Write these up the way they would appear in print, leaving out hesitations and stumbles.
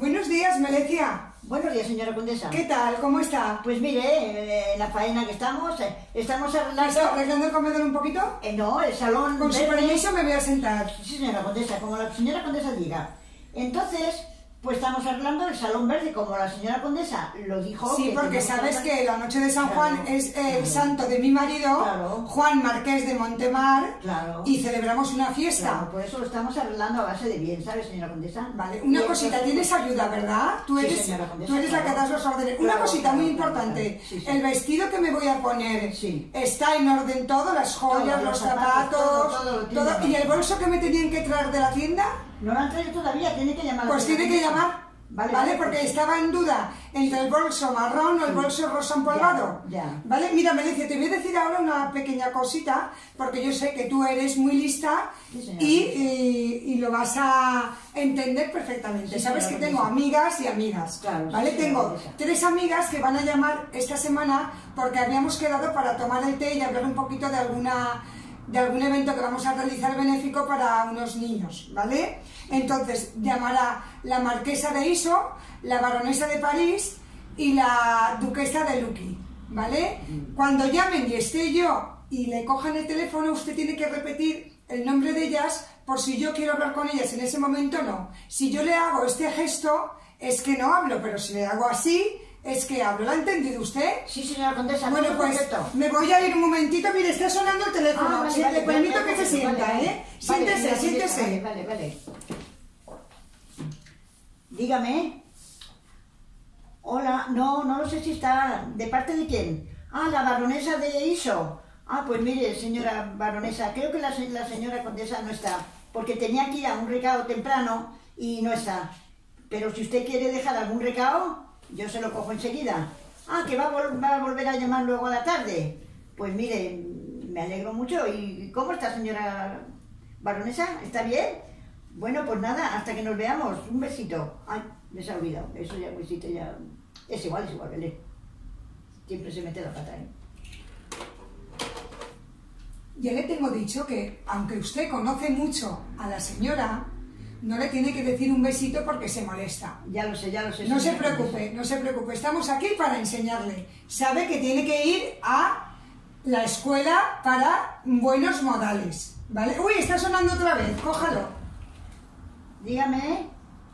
Buenos días, Melecia. Buenos días, señora condesa. ¿Qué tal? ¿Cómo está? Pues mire, en la faena que estamos arreglando... ¿Está arreglando el comedor un poquito? No, el salón... Con su permiso me voy a sentar. Sí, señora condesa, como la señora condesa diga. Entonces, pues estamos arreglando el salón verde, como la señora condesa lo dijo. Sí, porque sabes que la noche de San Juan es el santo de mi marido, Juan Marqués de Montemar, y celebramos una fiesta. Claro, por eso lo estamos arreglando a base de bien, ¿sabes, señora condesa? Vale, una cosita, tienes ayuda, ¿verdad? Tú eres la que das los órdenes. Una cosita muy importante, el vestido que me voy a poner, ¿está en orden todo? Las joyas, los zapatos, todo. ¿Y el bolso que me tenían que traer de la tienda? No lo han traído todavía, tiene que llamar. Pues tiene que llamar, ¿vale? Porque estaba en duda entre el bolso marrón o el bolso rosa empolvado. ¿Vale? Mira, Melecia, te voy a decir ahora una pequeña cosita, porque yo sé que tú eres muy lista y lo vas a entender perfectamente. Sabes que tengo amigas y amigas, ¿vale? Tengo 3 amigas que van a llamar esta semana porque habíamos quedado para tomar el té y hablar un poquito de algún evento que vamos a realizar benéfico para unos niños, ¿vale? Entonces llamará la marquesa de Iso, la baronesa de París y la duquesa de Lucky, ¿vale? Cuando llamen y esté yo y le cojan el teléfono, usted tiene que repetir el nombre de ellas por si yo quiero hablar con ellas en ese momento, no. Si yo le hago este gesto, es que no hablo, pero si le hago así, es que hablo. ¿Lo ha entendido usted? Sí, señora condesa. Bueno, pues me voy a ir un momentito. Mire, está sonando el teléfono. Le permito que se sienta, ¿eh? Siéntese, siéntese. Vale. Dígame. Hola, no lo sé si está... ¿De parte de quién? Ah, la baronesa de Iso. Ah, pues mire, señora baronesa, creo que la señora condesa no está, porque tenía que ir a un recado temprano y no está. Pero si usted quiere dejar algún recado, yo se lo cojo enseguida. Ah, que va a volver a llamar luego a la tarde. Pues mire, me alegro mucho. ¿Y cómo está, señora baronesa? ¿Está bien? Bueno, pues nada, hasta que nos veamos. Un besito. Ay, me se ha olvidado. Eso ya, un besito ya... Es igual, ¿vale? Siempre se mete la pata, ¿eh? Ya le tengo dicho que, aunque usted conoce mucho a la señora, no le tiene que decir un besito porque se molesta. Ya lo sé. No se preocupe. Estamos aquí para enseñarle. Sabe que tiene que ir a la escuela para buenos modales, ¿vale? Uy, está sonando otra vez, cójalo. Dígame.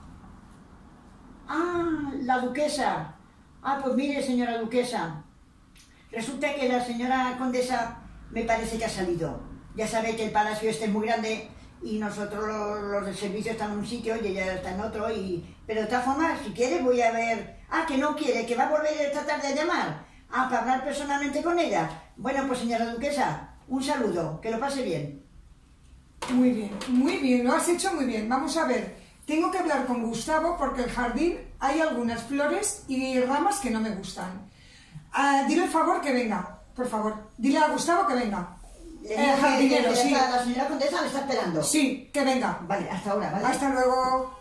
Ah, la duquesa. Ah, pues mire, señora duquesa. Resulta que la señora condesa me parece que ha salido. Ya sabe que el palacio este es muy grande y nosotros los del servicio están en un sitio y ella está en otro, pero de todas formas, si quiere voy a ver... Ah, que no quiere, que va a volver esta tarde a llamar. Ah, para hablar personalmente con ella. Bueno, pues señora duquesa, un saludo, que lo pase bien. Muy bien, lo has hecho muy bien. Vamos a ver, tengo que hablar con Gustavo porque en el jardín hay algunas flores y ramas que no me gustan. Dile el favor que venga, por favor. Dile a Gustavo que venga. El jardinero, sí. La señora condesa me está esperando. Sí, que venga. Vale, hasta ahora, ¿vale? Hasta luego.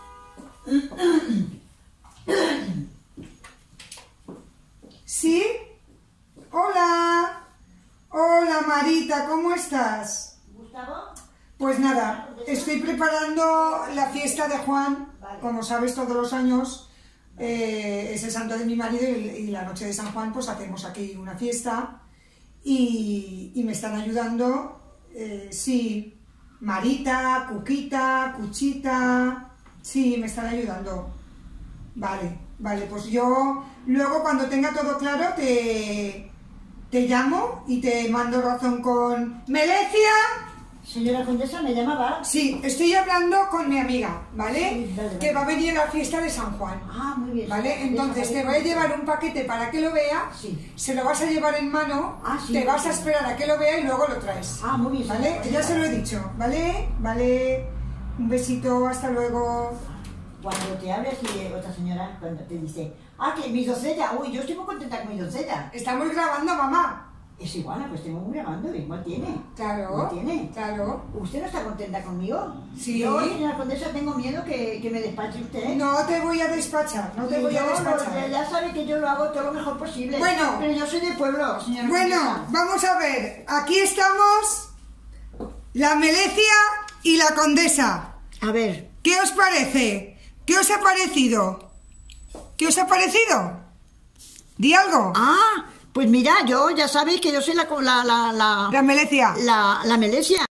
¿Sí? Hola. Hola, Marita, ¿cómo estás? ¿Gustavo? Pues nada, estoy preparando la fiesta de Juan. Como sabes, todos los años es el santo de mi marido y la noche de San Juan pues hacemos aquí una fiesta. Y me están ayudando, sí, Marita, Cuquita, Cuchita, sí, me están ayudando. Vale, pues yo luego cuando tenga todo claro te llamo y te mando razón con... ¡Melecia! Señora condesa, ¿me llamaba? Sí, estoy hablando con mi amiga, ¿vale? Sí, vale. Que va a venir a la fiesta de San Juan. Ah, muy bien. ¿Vale? Entonces te voy a llevar un paquete para que lo vea, se lo vas a llevar en mano, te vas a esperar a que lo vea y luego lo traes. Ah, muy bien. ¿Vale? Ya se lo he dicho, ¿vale? Vale, un besito, hasta luego. Cuando te hablas y otra señora, cuando te dice, ah, que mi doncella, uy, yo estoy muy contenta con mi doncella. Estamos grabando, mamá. Es igual, pues estamos grabando, igual tiene. Claro, tiene. Claro. ¿Usted no está contenta conmigo? Sí. Yo, señora condesa, tengo miedo que me despache usted. No te voy a despachar, Ya sabe que yo lo hago todo lo mejor posible. Bueno. Pero yo soy de pueblo, señora condesa. Vamos a ver, aquí estamos la Melecia y la condesa. A ver. ¿Qué os parece? ¿Qué os ha parecido? ¿Qué os ha parecido? Di algo. Ah, pues mira, yo ya sabéis que yo soy la Melecia. La Melecia.